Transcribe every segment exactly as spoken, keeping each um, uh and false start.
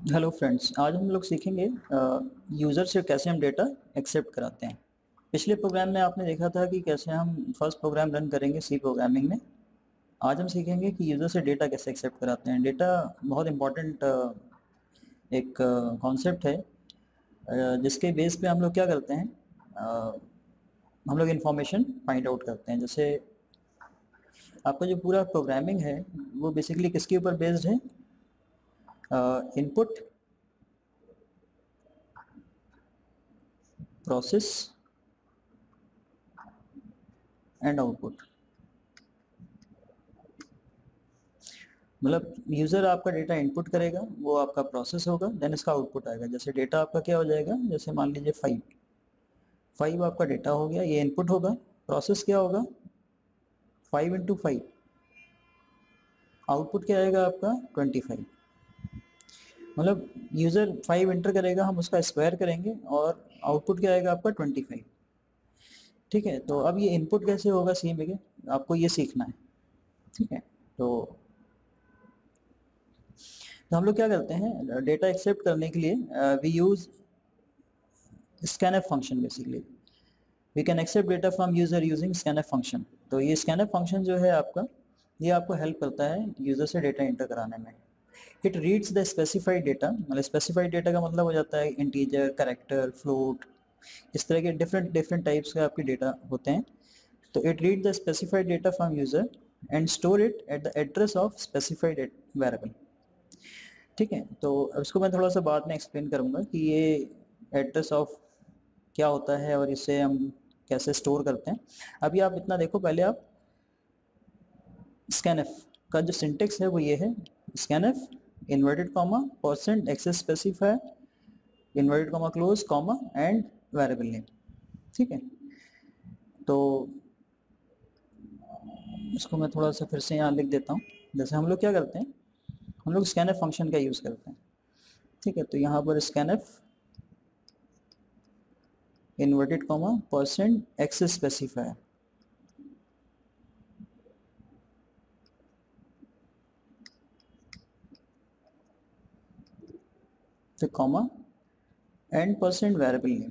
Hello friends, आज हम लोग सीखेंगे यूज़र से कैसे हम डेटा एक्सेप्ट कराते हैं। पिछले प्रोग्राम में आपने देखा था कि कैसे हम फर्स्ट प्रोग्राम रन करेंगे सी प्रोग्रामिंग में। आज हम सीखेंगे कि यूज़र से डेटा कैसे एक्सेप्ट कराते हैं। डेटा बहुत इंपॉर्टेंट एक कॉन्सेप्ट है, अ, जिसके बेस पे हम लोग क्या करते हैं, अ, हम लोग इंफॉर्मेशन फाइंड आउट करते हैं। जैसे आपका जो पूरा प्रोग्रामिंग है वो बेसिकली किसके ऊपर बेस्ड है? Input, process and output. मतलब यूजर आपका डेटा इनपुट करेगा, वो आपका प्रोसेस होगा, देन इसका आउटपुट आएगा। जैसे डेटा आपका क्या हो जाएगा, जैसे मान लीजिए फाइव फाइव आपका डेटा हो गया, ये इनपुट होगा। प्रोसेस क्या होगा, फाइव इंटू फाइव। आउटपुट क्या आएगा आपका, ट्वेंटी फाइव। मतलब यूजर फाइव इंटर करेगा, हम उसका स्क्वायर करेंगे और आउटपुट क्या आएगा आपका, ट्वेंटी फाइव। ठीक है, तो अब ये इनपुट कैसे होगा सी में के, आपको ये सीखना है। ठीक है, तो तो हम लोग क्या करते हैं, डेटा एक्सेप्ट करने के लिए we use scanf function. Basically we can accept data from user using scanf function. तो ये scanf फंक्शन जो है आपका, ये आपको हेल्प करता है यूजर से डेटा इंटर कराने में। It reads the specified data. मतलब स्पेसिफाइड डेटा का मतलब हो जाता है इंटीजर, कैरेक्टर, फ्लोट, इस तरह के डिफरेंट डिफरेंट टाइप्स के आपके डेटा होते हैं। तो it read the specified data from user and store it at the address of specified variable. ठीक है, तो इसको मैं थोड़ा सा बाद में एक्सप्लेन करूंगा कि ये एड्रेस ऑफ क्या होता है और इसे हम कैसे स्टोर करते हैं। अभी आप इतना देखो, पहले आप scanf का जो सिंटेक्स है वो ये है, scanf inverted comma percent access specifier inverted comma close comma and variable name. ठीक है, तो इसको मैं थोड़ा सा फिर से यहाँ लिख देता हूँ। जैसे हम लोग क्या करते हैं, हम लोग scanf फंक्शन का यूज़ करते हैं। ठीक है, तो यहाँ पर scanf inverted comma percent access specifier, तो comma and percent variable name.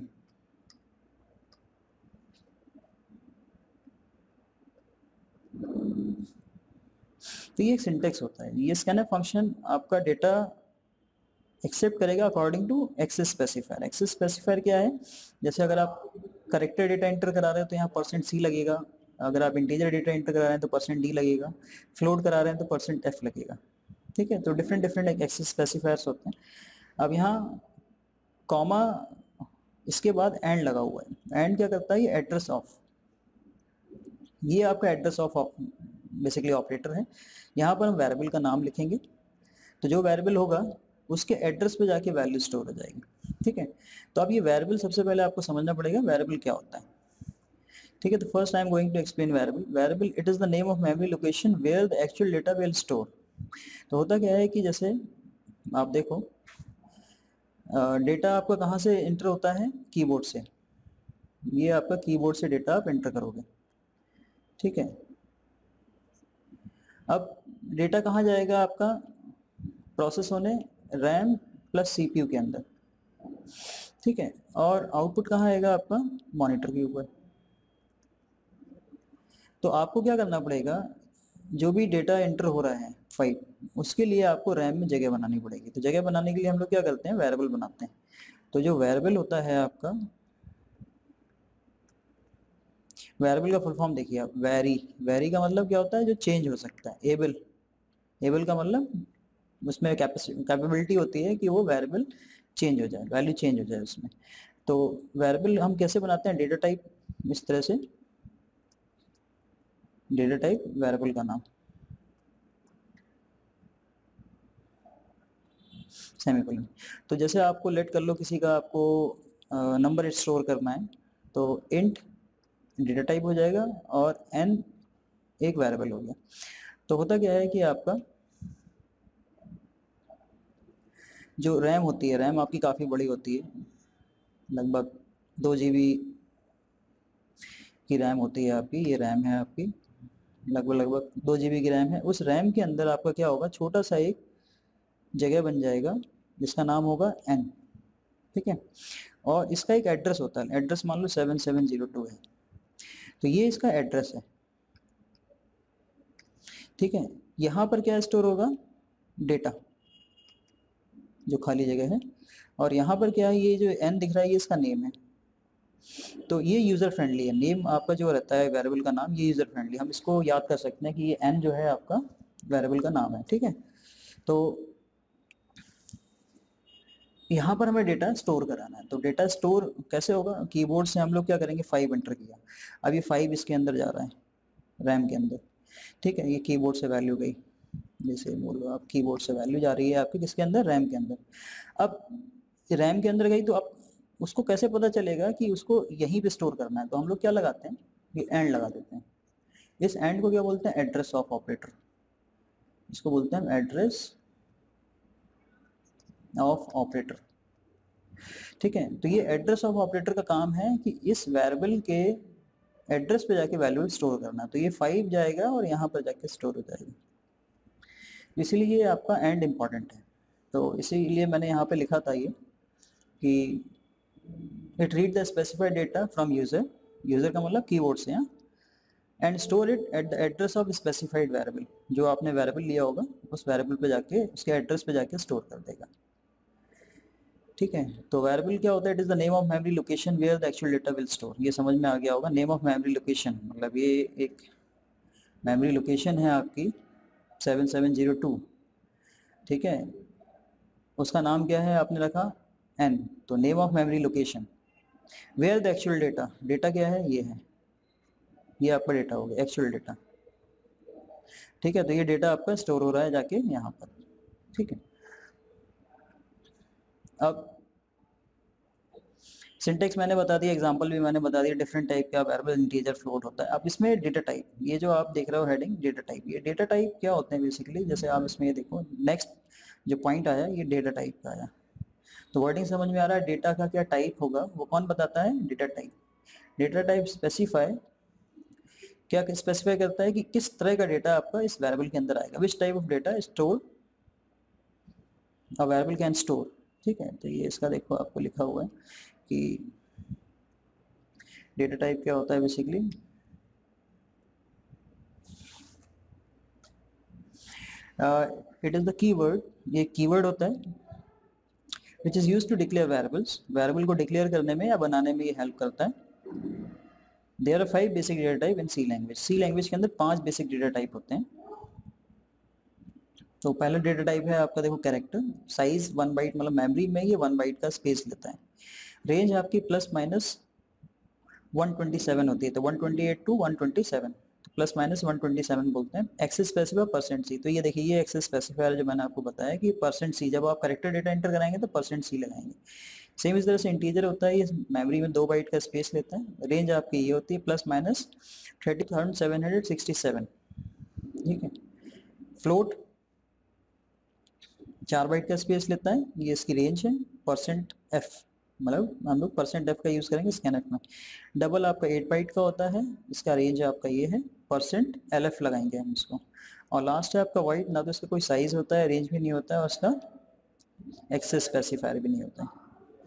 तो ये एक सिंटेक्स होता है। ये स्कैनर फंक्शन आपका डेटा एक्सेप्ट करेगा according to access specifier. Access specifier क्या है, जैसे अगर आप करेक्टर डेटा एंटर करा रहे हो तो यहाँ परसेंट सी लगेगा, अगर आप इंटीजर डेटा एंटर करा रहे हैं तो परसेंट डी लगेगा, फ्लोट करा रहे हैं तो परसेंट एफ लगेगा। ठीक है, तो डिफरेंट डिफरेंट एक्सेस स्पेसिफायर्स होते हैं। अब यहाँ कॉमा, इसके बाद एंड लगा हुआ है। एंड क्या करता है, ये एड्रेस ऑफ, ये आपका एड्रेस ऑफ बेसिकली ऑपरेटर है। यहाँ पर हम वेरिएबल का नाम लिखेंगे, तो जो वेरिएबल होगा उसके एड्रेस पे जाके वैल्यू स्टोर हो जाएगी। ठीक है, तो अब ये वेरिएबल सबसे पहले आपको समझना पड़ेगा वेरिएबल क्या होता है। ठीक है, तो first I am going to explain variable. Variable it is the name of memory location where the actual data will store. तो होता क्या है कि जैसे आप देखो, डेटा आपका कहाँ से एंटर होता है, कीबोर्ड से। ये आपका कीबोर्ड से डेटा आप एंटर करोगे। ठीक है, अब डेटा कहाँ जाएगा आपका, प्रोसेस होने रैम प्लस सीपीयू के अंदर। ठीक है, और आउटपुट कहाँ आएगा आपका, मॉनिटर के ऊपर। तो आपको क्या करना पड़ेगा, जो भी डेटा एंटर हो रहा है फाइव, उसके लिए आपको रैम में जगह बनानी पड़ेगी। तो जगह बनाने के लिए हम लोग क्या करते हैं, वेरिएबल बनाते हैं। तो जो वेरिएबल होता है आपका, वेरिएबल का फुल फॉर्म देखिए आप, वेरी। वेरी का मतलब क्या होता है, जो चेंज हो सकता है। एबल, एबल का मतलब उसमें कैपेबिलिटी होती है कि वो वेरिएबल चेंज हो जाए, वैल्यू चेंज हो जाए उसमें। तो वेरिएबल हम कैसे बनाते हैं, डेटा टाइप, इस तरह से डेटा टाइप वेरिएबल का नाम सेमीकोलन। तो जैसे आपको लेट कर लो किसी का आपको नंबर स्टोर करना है, तो इंट डेटा टाइप हो जाएगा और एन एक वेरिएबल हो गया। तो होता क्या है कि आपका जो रैम होती है, रैम आपकी काफ़ी बड़ी होती है, लगभग दो जी बी की रैम होती है आपकी। ये रैम है आपकी, लगभग लगभग दो जी बी की रैम है। उस रैम के अंदर आपका क्या होगा, छोटा सा एक जगह बन जाएगा जिसका नाम होगा n, ठीक है। और इसका एक एड्रेस होता है, एड्रेस मान लो सेवन सेवन जीरो टू है, तो ये इसका एड्रेस है, ठीक है। यहाँ पर क्या स्टोर होगा, डेटा, जो खाली जगह है, और यहाँ पर क्या है, ये जो n दिख रहा है ये इसका नेम है। तो ये यूज़र फ्रेंडली है, नेम आपका जो रहता है वेरिएबल का नाम, ये यूज़र फ्रेंडली, हम इसको याद कर सकते हैं कि ये n जो है आपका वेरिएबल का नाम है, ठीक है। तो यहाँ पर हमें डेटा स्टोर कराना है, तो डेटा स्टोर कैसे होगा, कीबोर्ड से हम लोग क्या करेंगे, फाइव एंटर किया, अब ये फाइव इसके अंदर जा रहा है, रैम के अंदर, ठीक है। ये कीबोर्ड से वैल्यू गई, जैसे बोल लो आप, कीबोर्ड से वैल्यू जा रही है आपकी किसके अंदर, रैम के अंदर। अब रैम के अंदर गई तो अब उसको कैसे पता चलेगा कि उसको यहीं पे स्टोर करना है, तो हम लोग क्या लगाते हैं, ये एंड लगा देते हैं। इस एंड को क्या बोलते हैं, एड्रेस ऑफ ऑपरेटर, इसको बोलते हैं एड्रेस ऑफ ऑपरेटर, ठीक है। तो ये एड्रेस ऑफ ऑपरेटर का काम है कि इस वेरिएबल के एड्रेस पे जाके वैल्यू स्टोर करना, तो ये फाइव जाएगा और यहाँ पर जाके स्टोर हो जाएगा, इसीलिए ये आपका एंड इम्पॉर्टेंट है। तो इसीलिए मैंने यहाँ पे लिखा था ये कि it read the specified data from user, user का मतलब कीबोर्ड से, and store it at the address of specified variable, जो आपने वेरिएबल लिया होगा उस वेरिएबल पे जाके उसके एड्रेस पे जाके स्टोर कर देगा, ठीक है। तो वेरिएबल क्या होता है, it is the name of memory location where the actual data will store, ये समझ में आ गया होगा। नेम ऑफ मेमोरी लोकेशन मतलब ये एक मेमोरी लोकेशन है आपकी सेवन सेवन जीरो टू, ठीक है, उसका नाम क्या है आपने रखा n, तो name of memory location where the actual data, data क्या है, ये है, ये आपका डेटा हो गया एक्चुअल डेटा, ठीक है। तो ये डेटा आपका स्टोर हो रहा है जाके यहाँ पर, ठीक है। अब सिंटेक्स मैंने बता दिया, एग्जांपल भी मैंने बता दिया, डिफरेंट टाइप का वेरिएबल, इंटीजर, फ्लोट होता है। अब इसमें डेटा टाइप, ये जो आप देख रहे हो हेडिंग डेटा टाइप, ये डेटा टाइप क्या होते हैं बेसिकली, जैसे आप इसमें ये देखो नेक्स्ट जो पॉइंट आया ये डेटा टाइप का आया, तो वर्डिंग समझ में आ रहा है, डेटा का क्या टाइप होगा वो कौन बताता है, data type. Data type specify, क्या स्पेसिफाई करता है कि किस तरह का डेटा आपका इस वेरिएबल के अंदर आएगा, which type of data store a variable can store, ठीक है। तो ये इसका देखो आपको लिखा हुआ है कि डेटा टाइप क्या होता है basically, it is the keyword, ये कीवर्ड होता है which is used to declare variables, variable को डिक्लेयर करने में या बनाने में ये हेल्प करता है। There are five basic data type in C language, C language के अंदर पांच बेसिक डेटा टाइप होते हैं। तो पहला डेटा टाइप है आपका देखो कैरेक्टर, साइज वन बाइट, मतलब मेमोरी में ये वन बाइट का स्पेस लेता है। रेंज आपकी plus minus one twenty seven होती है, तो one twenty eight two one twenty seven, plus minus one twenty seven बोलते हैं। एक्सेस स्पेसिफायर परसेंट सी, तो ये देखिए ये एक्सेस स्पेसिफायर जो मैंने आपको बताया कि परसेंट सी, जब आप करेक्टर डेटा एंटर कराएंगे तो परसेंट सी लगाएंगे। सेम इस तरह से इंटीजर होता है, ये मेमोरी में दो बाइट का स्पेस लेता है। रेंज आपकी ये होती है plus minus thirty thousand seven hundred sixty seven, ठीक है। फ्लोट चार बाइट का स्पेस लेता है, ये इसकी रेंज है। परसेंट एफ, मतलब हम लोग परसेंट एफ का यूज करेंगे स्कैनफ में। डबल आपका एट बाइट का होता है, इसका रेंज आपका ये है, परसेंट एल एफ लगाएंगे हम इसको। और लास्ट है आपका वाइट, ना तो इसका कोई साइज होता है, रेंज भी नहीं होता है, और इसका एक्सेस स्पेसिफायर भी नहीं होता है,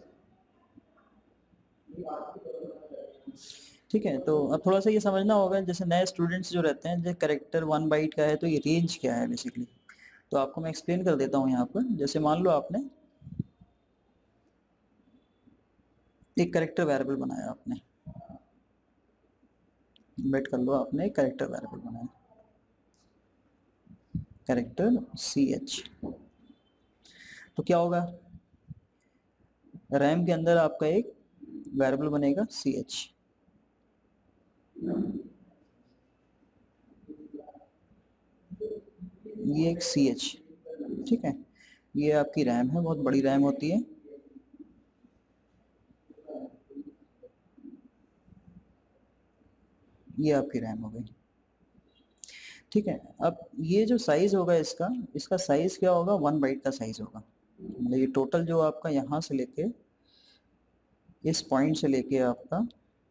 ठीक है। तो अब थोड़ा सा ये समझना होगा, जैसे नए स्टूडेंट्स जो रहते हैं, जो करेक्टर वन बाइट का है तो ये रेंज क्या है बेसिकली, तो आपको मैं एक्सप्लेन कर देता हूँ यहाँ पर। जैसे मान लो आपने एक करेक्टर वेरिएबल बनाया, आपने वेट कर लो, आपने एक करेक्टर वेरिएबल बनाया, करेक्टर सी एच, तो क्या होगा, रैम के अंदर आपका एक वेरिएबल बनेगा सी एच, ये एक सी एच, ठीक है। ये आपकी रैम है, बहुत बड़ी रैम होती है, ये आपकी रैम हो गई, ठीक है। अब ये जो साइज होगा इसका, इसका साइज क्या होगा, वन बाइट का साइज होगा, मतलब ये टोटल जो आपका यहाँ से लेके इस पॉइंट से लेके आपका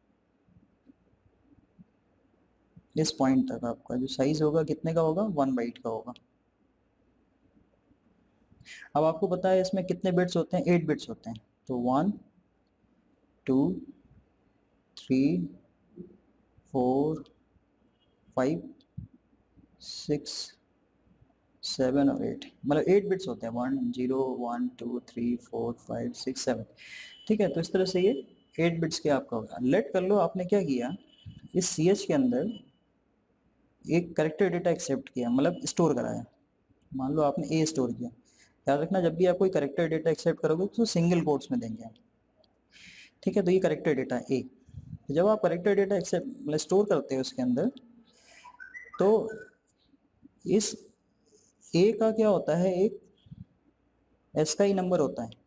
इस पॉइंट तक आपका जो साइज होगा कितने का होगा, वन बाइट का होगा। अब आपको पता है इसमें कितने बिट्स होते हैं, एट बिट्स होते हैं। तो one two three four five six seven और एट, मतलब एट बिट्स होते हैं, one zero one two three four five six seven. ठीक है, तो इस तरह से ये एट बिट्स के आपका होगा। लेट कर लो आपने क्या किया, इस सी एच के अंदर एक करेक्टर डेटा एक्सेप्ट किया, मतलब स्टोर कराया। मान लो आपने ए स्टोर किया, याद रखना जब भी आप कोई करेक्टर डेटा एक्सेप्ट करोगे तो सिंगल कोट्स में देंगे। ठीक है, तो ये करेक्टर डेटा ए, जब आप करेक्टर डेटा एक्सेप्ट मतलब स्टोर करते हो उसके अंदर, तो इस ए का क्या होता है, एक एस्काई नंबर होता है,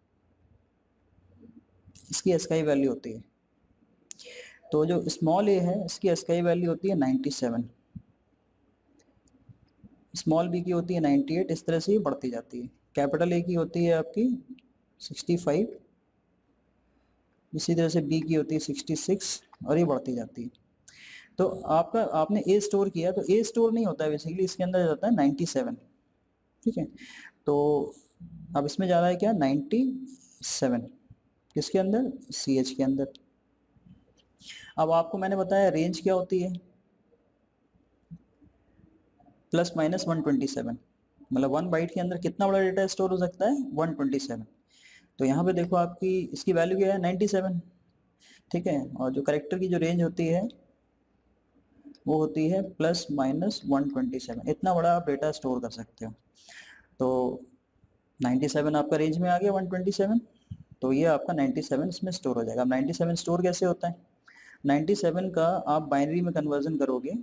इसकी एस्काई वैल्यू होती है। तो जो स्मॉल ए है इसकी एस्काई वैल्यू होती है नाइन्टी सेवन, स्मॉल बी की होती है नाइन्टी एट, इस तरह से ये बढ़ती जाती है। कैपिटल ए की होती है आपकी सिक्सटी फाइव, इसी तरह से बी की होती है सिक्सटी सिक्स, और ये बढ़ती जाती है। तो आपका आपने ए स्टोर किया, तो ए स्टोर नहीं होता है बेसिकली, इसके अंदर जाता है नाइन्टी सेवन। ठीक है, तो अब इसमें जा रहा है क्या, नाइन्टी सेवन, किसके अंदर, सी एच के अंदर। अब आपको मैंने बताया रेंज क्या होती है, plus minus one twenty seven, मतलब वन बाइट के अंदर कितना बड़ा डेटा स्टोर हो सकता है, वन ट्वेंटी सेवन। तो यहाँ पे देखो आपकी इसकी वैल्यू क्या है, नाइन्टी सेवन। ठीक है, और जो करेक्टर की जो रेंज होती है वो होती है plus minus one twenty seven, इतना बड़ा आप डेटा स्टोर कर सकते हो। तो नाइन्टी सेवन आपका रेंज में आ गया, वन ट्वेंटी सेवन, तो ये आपका नाइन्टी सेवन इसमें स्टोर हो जाएगा। अब नाइन्टी सेवन स्टोर कैसे होता है, नाइन्टी सेवन का आप बाइनरी में कन्वर्जन करोगे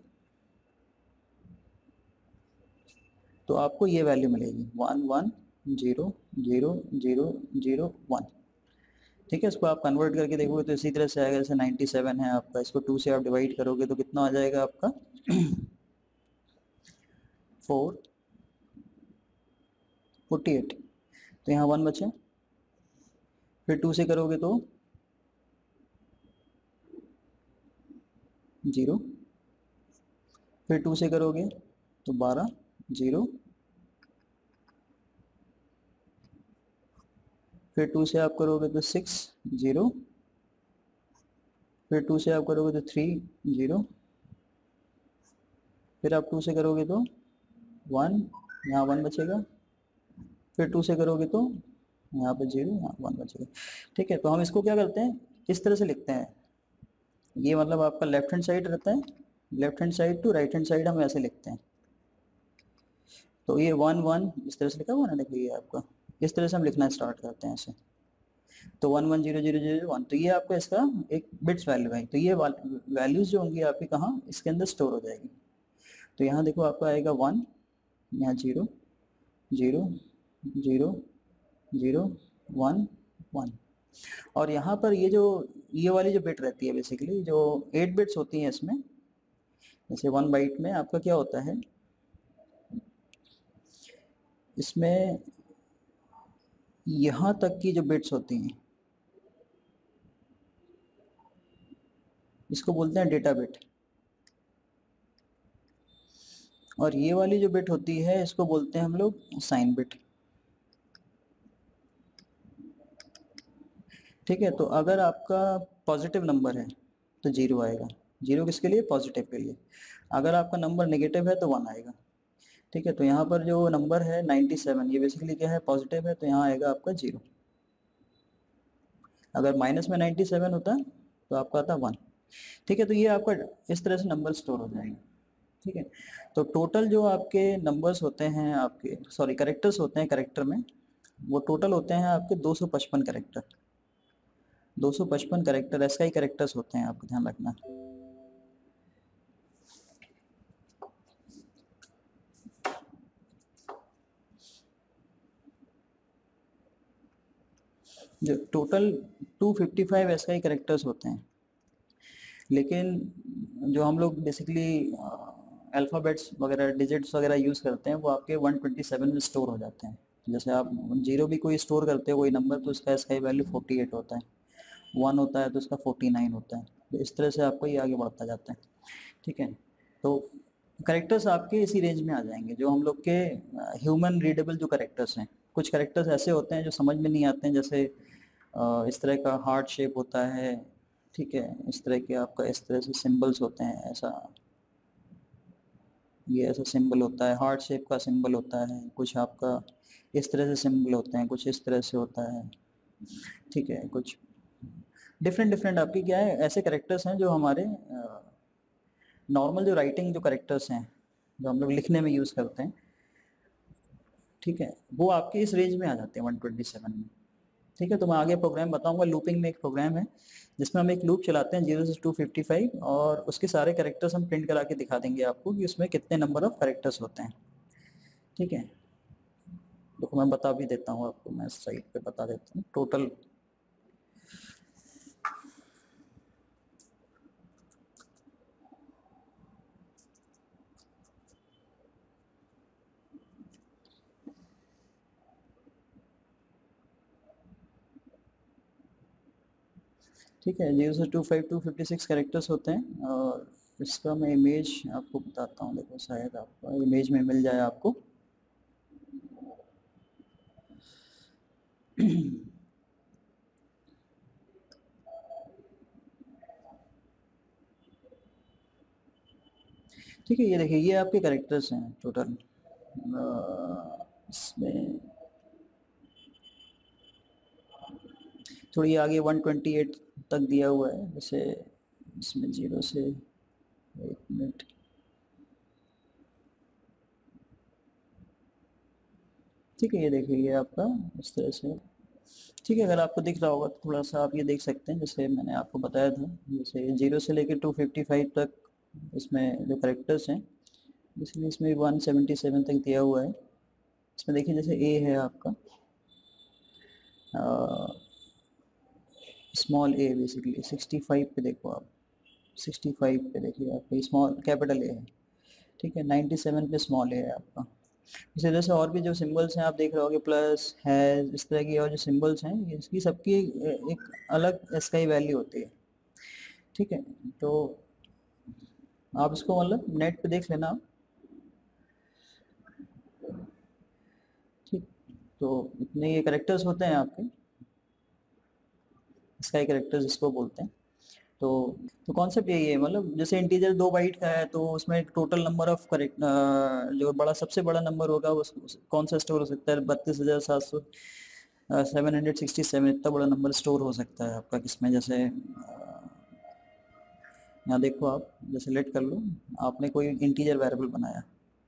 तो आपको ये वैल्यू मिलेगी, one one zero zero zero zero one. ठीक है, इसको आप कन्वर्ट करके देखोगे तो इसी तरह से आएगा, जैसे नाइन्टी सेवन है आपका, इसको टू से आप डिवाइड करोगे तो कितना आ जाएगा आपका, फोर फोर्टी एट, तो यहाँ वन बचे। फिर टू से करोगे तो जीरो, फिर टू से करोगे तो बारह जीरो, फिर टू से आप करोगे तो सिक्स जीरो, फिर टू से आप करोगे तो थ्री जीरो, फिर आप टू से करोगे तो वन, यहाँ वन बचेगा, फिर टू से करोगे तो यहाँ पे जीरो, यहाँ वन बचेगा। ठीक है, तो हम इसको क्या करते हैं, इस तरह से लिखते हैं, ये मतलब आपका लेफ्ट हैंड साइड रहता है, left hand side to right hand side हम ऐसे लिखते हैं। तो ये वन वन इस तरह से लिखा हुआ ना, देखो ये आपका, इस तरह से हम लिखना स्टार्ट करते हैं ऐसे। तो one one zero zero zero one, तो ये आपका इसका एक बिट्स वैल्यू है। तो ये वैल्यूज जो होंगी आपकी कहाँ, इसके अंदर स्टोर हो जाएगी। तो यहाँ देखो आपका आएगा वन, यहाँ zero zero zero zero one one, और यहाँ पर ये जो ये वाली जो बिट रहती है बेसिकली जो एट बिट्स होती हैं इसमें, जैसे वन बाइट में आपका क्या होता है, इसमें यहाँ तक की जो बिट्स होती हैं इसको बोलते हैं डेटा बिट, और ये वाली जो बिट होती है इसको बोलते हैं हम लोग साइन बिट। ठीक है, तो अगर आपका पॉजिटिव नंबर है तो जीरो आएगा, जीरो किसके लिए, पॉजिटिव के लिए। अगर आपका नंबर नेगेटिव है तो वन आएगा। ठीक है, तो यहाँ पर जो नंबर है नाइन्टी सेवन, ये बेसिकली क्या है, पॉजिटिव है, तो यहाँ आएगा आपका जीरो। अगर माइनस में नाइन्टी सेवन होता तो आपका आता वन। ठीक है, तो ये आपका इस तरह से नंबर स्टोर हो जाएंगे। ठीक है, तो टोटल जो आपके नंबर्स होते हैं, आपके सॉरी करेक्टर्स होते हैं करेक्टर में, वो टोटल होते हैं आपके दो सौ पचपन करेक्टर, दो सौ पचपन करेक्टर ऐसा ही करेक्टर्स होते हैं, आपको ध्यान रखना। जो टोटल टू फिफ्टी फाइव ऐसा ही करेक्टर्स होते हैं, लेकिन जो हम लोग बेसिकली अल्फ़ाबेट्स वगैरह डिजिट्स वगैरह यूज़ करते हैं वो आपके वन ट्वेंटी सेवन में स्टोर हो जाते हैं। जैसे आप जीरो भी कोई स्टोर करते हो कोई नंबर, तो उसका इसका वैल्यू फोर्टी एट होता है, वन होता है तो उसका फोर्टी नाइन होता है, तो इस तरह से आपको ये आगे बढ़ता जाता है। ठीक है, तो करेक्टर्स आपके इसी रेंज में आ जाएंगे, जो हम लोग के ह्यूमन रीडेबल जो करेक्टर्स हैं कुछ कैरेक्टर्स ऐसे होते हैं जो समझ में नहीं आते हैं, जैसे इस तरह का हार्ट शेप होता है, ठीक है, इस तरह के आपका इस तरह से सिंबल्स होते हैं, ऐसा ये ऐसा सिंबल होता है, हार्ट शेप का सिंबल होता है, कुछ आपका इस तरह से सिंबल होते हैं, कुछ इस तरह से होता है, ठीक है, कुछ डिफरेंट डिफरेंट आपकी क्या है, ऐसे कैरेक्टर्स हैं जो हमारे नॉर्मल जो राइटिंग जो कैरेक्टर्स हैं जो हम लोग लिखने में यूज़ करते हैं, ठीक है, वो आपके इस रेंज में आ जाते हैं वन ट्वेंटी सेवन में, ठीक है। तो मैं आगे प्रोग्राम बताऊंगा। लूपिंग में एक प्रोग्राम है जिसमें हम एक लूप चलाते हैं जीरो से टू फिफ्टी फाइव, और उसके सारे कैरेक्टर्स हम प्रिंट करा के दिखा देंगे आपको कि उसमें कितने नंबर ऑफ कैरेक्टर्स होते हैं, ठीक है। तो मैं बता भी देता हूँ आपको, मैं साइट पे बता देता हूँ टोटल। ठीक है, जीरो से two five two fifty six characters होते हैं, और इसका मैं इमेज आपको बताता हूँ। देखो शायद आपका इमेज में मिल जाए आपको। ठीक है, ये देखिए ये आपके कैरेक्टर्स हैं टोटल। इसमें थोड़ी आगे वन ट्वेंटी एट तक दिया हुआ है, जैसे इसमें जीरो से एक मिनट, ठीक है, ये देखिए ये आपका इस तरह से, ठीक है। अगर आपको दिख रहा होगा तो थोड़ा सा आप ये देख सकते हैं, जैसे मैंने आपको बताया था, जैसे जीरो से लेकर टू फिफ्टी फाइव तक इसमें जो करेक्टर्स हैं, इसलिए इसमें वन सेवेंटी सेवन तक दिया हुआ है। इसमें देखिए जैसे ए है आपका small A, basically sixty five पे देखो आप, सिक्सटी फाइव पे देखिए आपका स्मॉल कैपिटल ए है, ठीक है, नाइन्टी सेवन पे स्मॉल ए है आपका। इसी तरह से और भी जो सिंबल्स हैं आप देख रहे होगे, प्लस है, इस तरह की और जो सिंबल्स हैं, इसकी सबकी एक अलग स्काई वैल्यू होती है, ठीक है। तो आप इसको मतलब नेट पे देख लेना, ठीक। तो इतने ये करेक्टर्स होते हैं आपके, स्काई करेक्टर्स इसको बोलते हैं। तो तो कॉन्सेप्ट यही है, मतलब जैसे इंटीजर दो बाइट का है तो उसमें टोटल नंबर ऑफ करेक्ट जो बड़ा सबसे बड़ा नंबर होगा उस, उस कौन सा स्टोर हो सकता है, बत्तीस हजार सात सौ सेवन हंड्रेड सिक्सटी सेवन, इतना बड़ा नंबर स्टोर हो सकता है आपका किसमें। जैसे यहाँ देखो आप, जैसे लेट कर लो, आपने कोई इंटीजर वेरिएबल बनाया,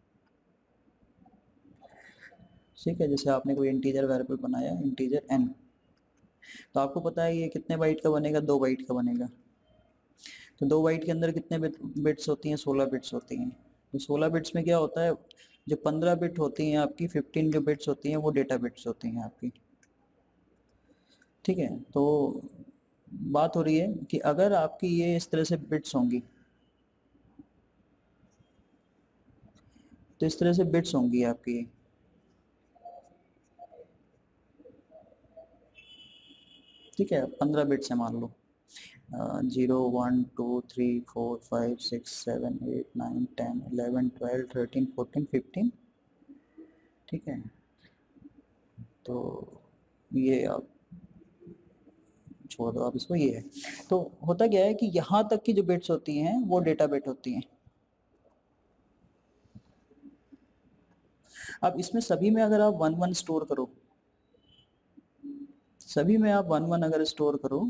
ठीक है, जैसे आपने कोई इंटीजर वेरिएबल बनाया इंटीजर एन, तो आपको पता है ये कितने बाइट का बनेगा, दो बाइट का बनेगा। तो दो बाइट के अंदर कितने बिट्स होती हैं, सोलह बिट्स होती हैं। तो सोलह बिट्स में क्या होता है, जो पंद्रह बिट होती हैं आपकी, फिफ्टीन जो बिट्स होती हैं वो डेटा बिट्स होती हैं आपकी, ठीक है। तो बात हो रही है कि अगर आपकी ये इस तरह से बिट्स होंगी, तो इस तरह से बिट्स होंगी आपकी, ठीक है, पंद्रह बिट्स है मान लो, zero one two three four five six seven eight nine ten eleven twelve thirteen fourteen fifteen, ठीक है। तो ये आप छोड़ दो आप इसको, ये है। तो होता क्या है कि यहाँ तक की जो बिट्स होती हैं वो डेटा बिट होती हैं। अब इसमें सभी में अगर आप वन वन स्टोर करो, सभी में आप वन वन अगर स्टोर करो,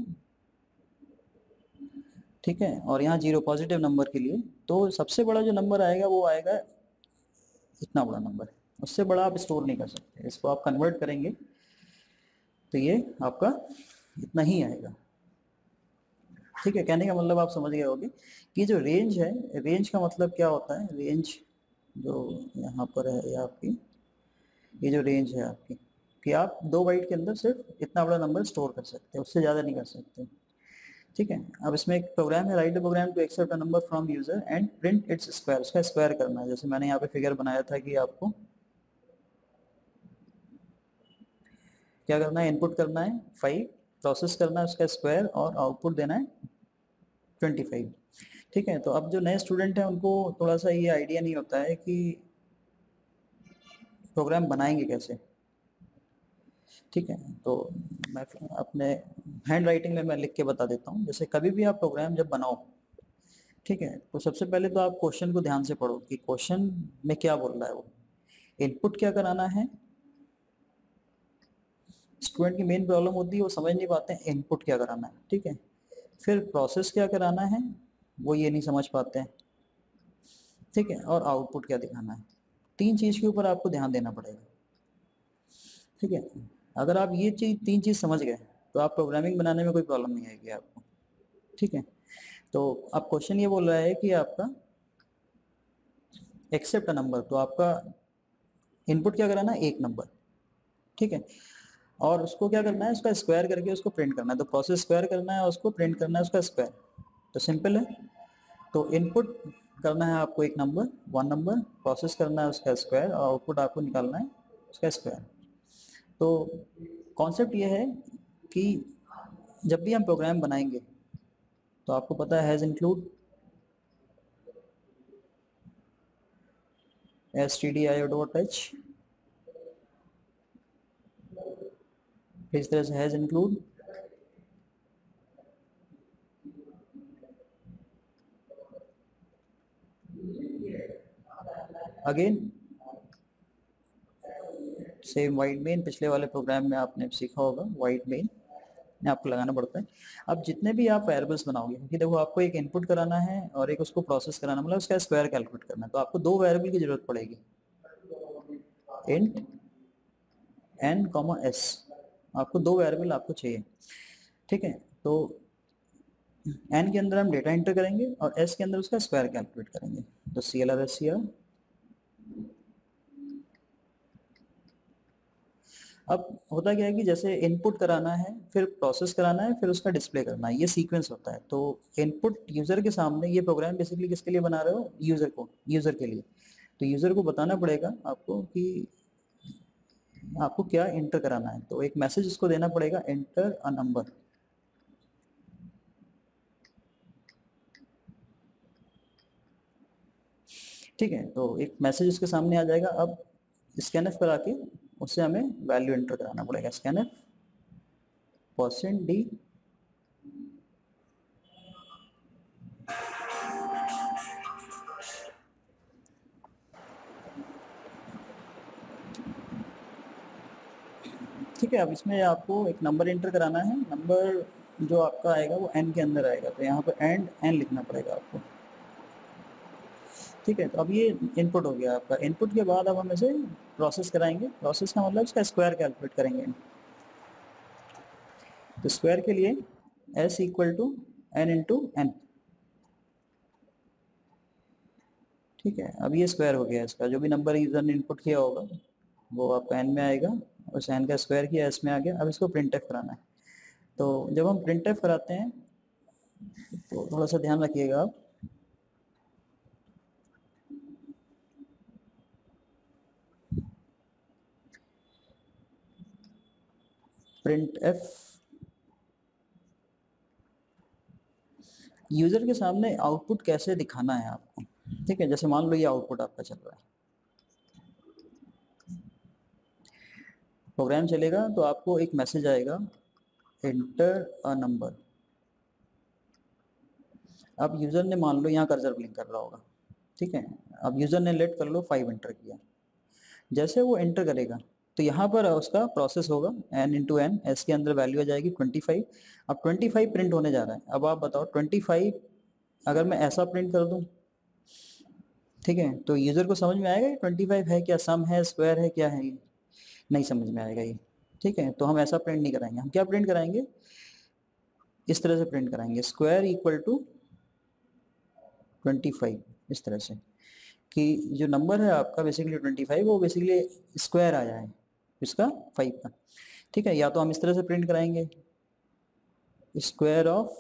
ठीक है, और यहाँ जीरो पॉजिटिव नंबर के लिए, तो सबसे बड़ा जो नंबर आएगा वो आएगा इतना बड़ा नंबर, उससे बड़ा आप स्टोर नहीं कर सकते। इसको आप कन्वर्ट करेंगे तो ये आपका इतना ही आएगा, ठीक है। कहने का मतलब आप समझ गए होंगे कि जो रेंज है, रेंज का मतलब क्या होता है, रेंज जो यहाँ पर है ये आपकी, ये जो रेंज है आपकी, कि आप दो बाइट के अंदर सिर्फ इतना बड़ा नंबर स्टोर कर सकते हैं, उससे ज़्यादा नहीं कर सकते, ठीक है। अब इसमें एक प्रोग्राम है, write the program to accept a number from user and print its square, उसका स्क्वायर करना है। जैसे मैंने यहाँ पे फिगर बनाया था कि आपको क्या करना है, इनपुट करना है फाइव, प्रोसेस करना है उसका स्क्वायर, और आउटपुट देना है ट्वेंटी फाइव, ठीक है। तो अब जो नए स्टूडेंट हैं उनको थोड़ा सा ये आइडिया नहीं होता है कि प्रोग्राम बनाएंगे कैसे, ठीक है, तो मैं अपने हैंड राइटिंग में मैं लिख के बता देता हूँ। जैसे कभी भी आप प्रोग्राम जब बनाओ, ठीक है, तो सबसे पहले तो आप क्वेश्चन को ध्यान से पढ़ो कि क्वेश्चन में क्या बोल रहा है। वो इनपुट क्या कराना है, स्टूडेंट की मेन प्रॉब्लम होती है वो समझ नहीं पाते हैं इनपुट क्या कराना है, ठीक है। फिर प्रोसेस क्या कराना है वो ये नहीं समझ पाते हैं, ठीक है, और आउटपुट क्या दिखाना है। तीन चीज के ऊपर आपको ध्यान देना पड़ेगा, ठीक है। अगर आप ये चीज तीन चीज समझ गए तो आप प्रोग्रामिंग बनाने में कोई प्रॉब्लम नहीं आएगी आपको, ठीक है। तो अब क्वेश्चन ये बोल रहा है कि आपका एक्सेप्ट अ नंबर, तो आपका इनपुट क्या कराना है, एक नंबर, ठीक है। और उसको क्या करना है, उसका स्क्वायर करके उसको प्रिंट करना है। तो प्रोसेस स्क्वायर करना है, उसको प्रिंट करना है उसका स्क्वायर, तो सिंपल है। तो इनपुट करना है आपको एक नंबर, वन नंबर, प्रोसेस करना है उसका स्क्वायर, और आउटपुट आपको निकालना है उसका स्क्वायर। तो कॉन्सेप्ट ये है कि जब भी हम प्रोग्राम बनाएंगे तो आपको पता है hash include, S T D I O dot H, इस तरह से hash include, again same void main, पिछले वाले प्रोग्राम में आपने सीखा होगा वाइड मेन आपको लगाना पड़ता है। अब जितने भी आप वेरिएबल्स बनाओगे, क्योंकि देखो आपको एक इनपुट कराना है और एक उसको प्रोसेस कराना, मतलब उसका स्क्वायर कैलकुलेट करना है, तो आपको दो वेरिएबल की जरूरत पड़ेगी, इंट एन कॉमा एस, आपको दो वेरिएबल आपको चाहिए, ठीक है। तो एन के अंदर हम डेटा एंटर करेंगे और एस के अंदर उसका स्क्वायर कैलकुलेट करेंगे। तो C L R S C R, अब होता क्या है कि जैसे इनपुट कराना है, फिर प्रोसेस कराना है, फिर उसका डिस्प्ले करना है, ये सीक्वेंस होता है। तो इनपुट यूजर के सामने, ये प्रोग्राम बेसिकली किसके लिए बना रहे हो, यूजर को, यूजर के लिए। तो यूजर को बताना पड़ेगा आपको कि आपको क्या एंटर कराना है। तो एक मैसेज उसको देना पड़ेगा, एंटर अ नंबर, ठीक है। तो एक मैसेज उसके सामने आ जाएगा। अब स्कैनफ करा के उससे हमें वैल्यू एंटर कराना पड़ेगा, स्कैनफ परसेंट डी, ठीक है। अब इसमें आपको एक नंबर एंटर कराना है, नंबर जो आपका आएगा वो एन के अंदर आएगा, तो यहाँ पे एंड एन लिखना पड़ेगा आपको, ठीक है। तो अब ये इनपुट हो गया आपका। इनपुट के बाद अब हम इसे प्रोसेस कराएंगे, प्रोसेस का मतलब इसका स्क्वायर कैलकुलेट करेंगे। तो स्क्वायर के लिए S equal to N into N, ठीक है। अब ये स्क्वायर हो गया, इसका जो भी नंबर यूजर ने इनपुट किया होगा वो आपका एन में आएगा, उस एन का स्क्वायर किया एस में आ गया। अब इसको प्रिंट एफ कराना है। तो जब हम प्रिंट एफ कराते हैं तो थोड़ा सा ध्यान रखिएगा आप, प्रिंट एफ यूजर के सामने आउटपुट कैसे दिखाना है आपको, ठीक है। जैसे मान लो ये आउटपुट आपका चल रहा है, प्रोग्राम चलेगा तो आपको एक मैसेज आएगा, एंटर अ नंबर। अब यूजर ने मान लो यहाँ कर्सर ब्लिंक कर रहा होगा, ठीक है। अब यूजर ने लेट कर लो फाइव एंटर किया, जैसे वो एंटर करेगा तो यहाँ पर उसका प्रोसेस होगा, एन इंटू एन, एस के अंदर वैल्यू आ जाएगी ट्वेंटी फाइव। अब ट्वेंटी फाइव प्रिंट होने जा रहा है। अब आप बताओ ट्वेंटी फाइव अगर मैं ऐसा प्रिंट कर दूं, ठीक है, तो यूजर को समझ में आएगा ट्वेंटी फाइव है क्या, सम है, स्क्वायर है, क्या है, ये नहीं समझ में आएगा ये, ठीक है। तो हम ऐसा प्रिंट नहीं कराएंगे, हम क्या प्रिंट कराएंगे, इस तरह से प्रिंट कराएंगे, square equal to twenty five, इस तरह से कि जो नंबर है आपका बेसिकली ट्वेंटी फाइव, वो बेसिकली स्क्वायर आ जाए इसका फाइव का, ठीक है। या तो हम इस तरह से प्रिंट कराएंगे, square of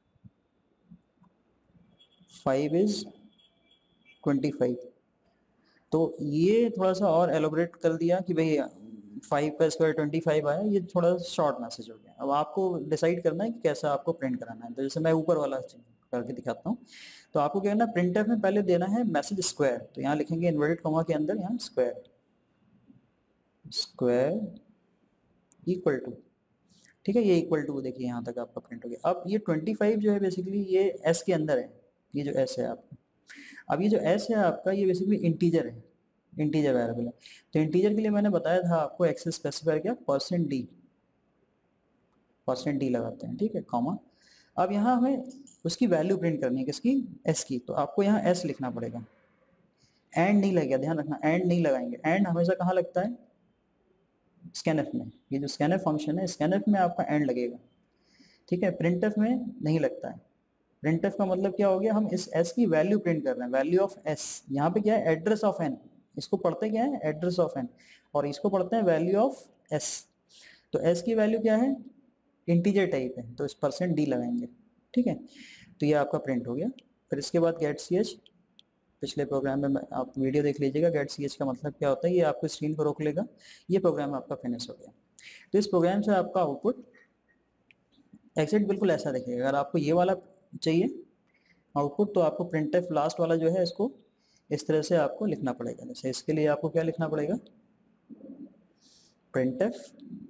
five is twenty five. तो ये थोड़ा सा और एलोबरेट कर दिया कि भाई फाइव का स्क्वायर ट्वेंटी फाइव आया, ये थोड़ा शॉर्ट मैसेज हो गया। अब आपको डिसाइड करना है कि कैसा आपको प्रिंट कराना है। तो जैसे मैं ऊपर वाला करके दिखाता हूँ। तो आपको क्या करना है, प्रिंटफ में पहले देना है मैसेज स्क्वायर, तो यहाँ लिखेंगे इन्वर्टेड कॉमा के अंदर यहाँ स्क्वायर, स्क्वायर इक्वल टू, ठीक है, ये इक्वल टू देखिए यहाँ तक आपका प्रिंट हो गया। अब ये ट्वेंटी फाइव जो है बेसिकली ये एस के अंदर है, ये जो एस है आपका, अब ये जो एस है आपका ये बेसिकली इंटीजर है, इंटीजर वेरिएबल है। तो इंटीजर के लिए मैंने बताया था आपको एक्सेस स्पेसिफायर क्या, परसेंट डी, परसेंट डी लगाते हैं, ठीक है, कॉमा। अब यहाँ हमें उसकी वैल्यू प्रिंट करनी है, किसकी, एस की, तो आपको यहाँ एस लिखना पड़ेगा। एंड नहीं लगेगा, ध्यान रखना, एंड नहीं लगाएंगे, एंड हमेशा कहाँ लगता है, स्कैनफ में। ये जो स्कैनफ फंक्शन है, स्कैनफ में आपका एंड लगेगा, ठीक है, प्रिंटफ में नहीं लगता है। प्रिंटफ का मतलब क्या हो गया, हम इस एस की वैल्यू प्रिंट कर रहे हैं, वैल्यू ऑफ एस। यहाँ पे क्या है, एड्रेस ऑफ एन, इसको पढ़ते क्या है, एड्रेस ऑफ एन, और इसको पढ़ते हैं वैल्यू ऑफ एस। तो एस की वैल्यू क्या है, इंटीजर टाइप है, तो इस परसेंट डी लगाएंगे, ठीक है। तो ये आपका प्रिंट हो गया। फिर इसके बाद गेट सी एच, पिछले प्रोग्राम में आप वीडियो देख लीजिएगा, गेट सी एच का मतलब क्या होता है, ये आपको स्क्रीन को रोक लेगा। ये प्रोग्राम आपका फिनिश हो गया। तो इस प्रोग्राम से आपका आउटपुट एग्जिट बिल्कुल ऐसा दिखेगा। अगर आपको ये वाला चाहिए आउटपुट, तो आपको प्रिंटफ लास्ट वाला जो है इसको इस तरह से आपको लिखना पड़ेगा। जैसे इसके लिए आपको क्या लिखना पड़ेगा, प्रिंटफ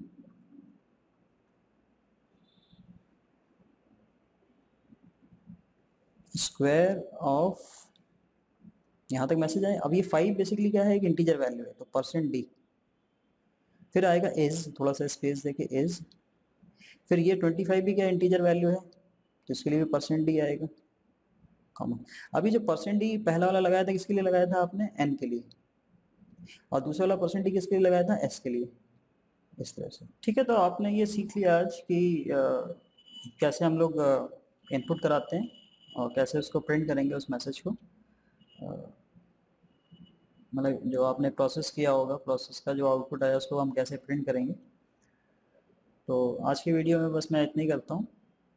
स्क्वायर ऑफ, यहां तक मैसेज आए। अब ये फाइव बेसिकली क्या है, एक इंटीजर वैल्यू है, तो परसेंट डी, फिर आएगा इज, थोड़ा सा स्पेस देके इज, फिर ये ट्वेंटी फाइव भी क्या इंटीजर वैल्यू है, तो इसके लिए भी परसेंट डी आएगा, कॉमा। अभी जो परसेंट डी पहला वाला लगाया था, किसके लिए लगाया था आपने, एन के लिए, और दूसरा वाला परसेंट डी किसके लिए लगाया था, एस के लिए, इस तरह से, ठीक है। तो आपने ये सीख लिया आज कि आ, कैसे हम लोग इनपुट कराते हैं और कैसे उसको प्रिंट करेंगे उस मैसेज को, मतलब जो आपने प्रोसेस किया होगा, प्रोसेस का जो आउटपुट आया उसको हम कैसे प्रिंट करेंगे। तो आज की वीडियो में बस मैं इतना ही करता हूँ।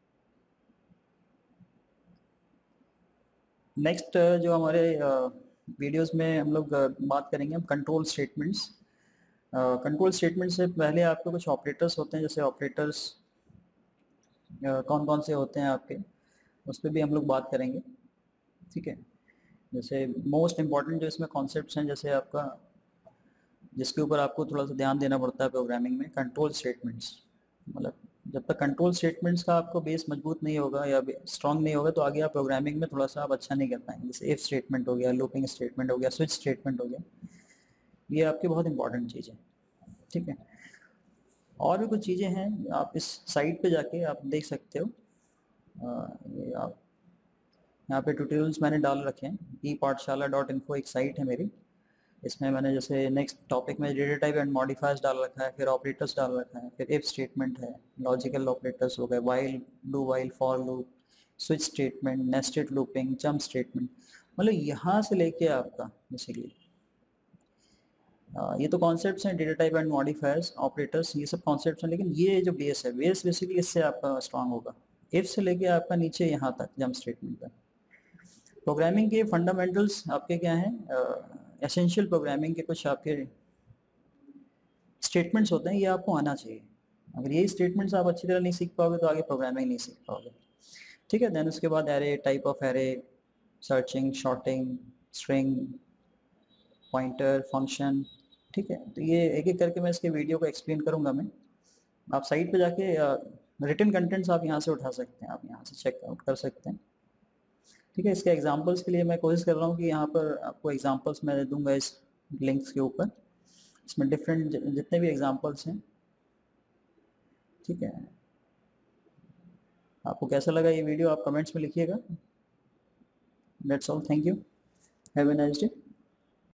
नेक्स्ट जो हमारे वीडियोस में हम लोग बात करेंगे हम कंट्रोल स्टेटमेंट्स। कंट्रोल स्टेटमेंट से पहले आपके कुछ ऑपरेटर्स होते हैं, जैसे ऑपरेटर्स कौन कौन से होते हैं आपके, उस पर भी हम लोग बात करेंगे, ठीक है। जैसे मोस्ट इम्पॉर्टेंट जो इसमें कॉन्सेप्ट्स हैं, जैसे आपका जिसके ऊपर आपको थोड़ा सा ध्यान देना पड़ता है प्रोग्रामिंग में, कंट्रोल स्टेटमेंट्स। मतलब जब तक कंट्रोल स्टेटमेंट्स का आपको बेस मजबूत नहीं होगा या स्ट्रांग नहीं होगा, तो आगे आप प्रोग्रामिंग में थोड़ा सा आप अच्छा नहीं कर पाएंगे। जैसे इफ स्टेटमेंट हो गया, लूपिंग स्टेटमेंट हो गया, स्विच स्टेटमेंट हो गया, ये आपकी बहुत इंपॉर्टेंट चीज़ है, ठीक है। और भी कुछ चीज़ें हैं, आप इस साइट पे जाके आप देख सकते हो। आ, ये आप यहाँ पे ट्यूटोरियल्स मैंने डाल रखे हैं, ई पाठशाला डॉट इन्फो एक साइट है मेरी। इसमें मैंने जैसे नेक्स्ट टॉपिक में डेटा टाइप एंड मॉडिफायर्स डाल रखा है, फिर ऑपरेटर्स डाल रखा है, फिर इफ स्टेटमेंट है, लॉजिकल ऑपरेटर्स हो गए, while, do while, for loop, switch statement, nested looping, jump statement. मतलब यहाँ से लेके आपका बेसिकली ये तो कॉन्सेप्ट्स हैं, data type and modifiers, operators, ये सब कॉन्सेप्ट्स हैं। लेकिन ये जो बेस है, बेस बेसिकली इससे आपका स्ट्रांग होगा, इफ से लेके आपका नीचे यहाँ तक जंप स्टेटमेंट तक। प्रोग्रामिंग के फंडामेंटल्स आपके क्या हैं, एसेंशियल प्रोग्रामिंग के कुछ आपके स्टेटमेंट्स होते हैं, ये आपको आना चाहिए। अगर यही स्टेटमेंट्स आप अच्छी तरह नहीं सीख पाओगे तो आगे प्रोग्रामिंग नहीं सीख पाओगे, ठीक है। देन उसके बाद array, type of array, searching, sorting, string, pointer, function, ठीक है। तो ये एक एक करके मैं इसके वीडियो को एक्सप्लेन करूंगा मैं। आप साइट पे जाके रिटन कंटेंट्स आप यहाँ से उठा सकते हैं, आप यहाँ से चेक आउट कर सकते हैं, ठीक है। इसके एग्जांपल्स के लिए मैं कोशिश कर रहा हूँ कि यहाँ पर आपको एग्जांपल्स मैं दूंगा इस लिंक्स के ऊपर, इसमें डिफरेंट जितने भी एग्जांपल्स हैं, ठीक है। आपको कैसा लगा ये वीडियो आप कमेंट्स में लिखिएगा। That's all, thank you, have a nice day.